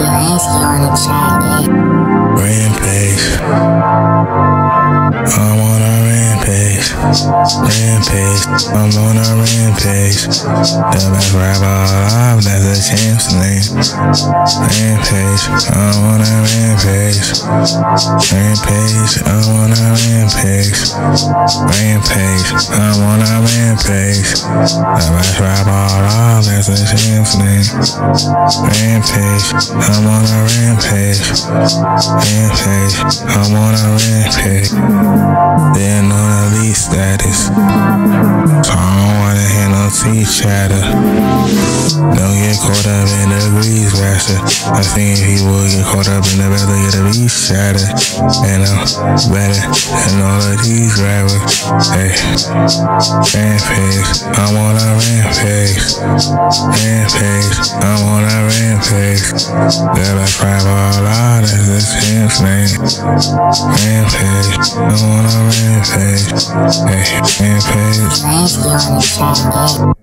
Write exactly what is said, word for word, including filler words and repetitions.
Lanski, Lanski on the track, yeah. Rampage. I'm on a rampage. Rampage. I'm on a rampage. The best rapper alive, that's a champ's name. Rampage. I'm on a rampage. Rampage. I'm on a rampage. Rampage. I'm on a rampage. The best rapper alive, that's a champ's name. Rampage. I'm on a rampage. Rampage. I'm on a rampage. They're on elite status, so I don't wanna hear no tea chatter. Don't get caught up in the grease rasher. I think people get caught up in the battle, get a beast shatter. And I'm better than all of these rappers. Hey, rampage, I'm on a rampage. Rampage, I'm on a rampage. They're like rapper alive, that's the champ's name. Rampage, I'm on a rampage. Hey, rampage. Lanski on the track, yeah.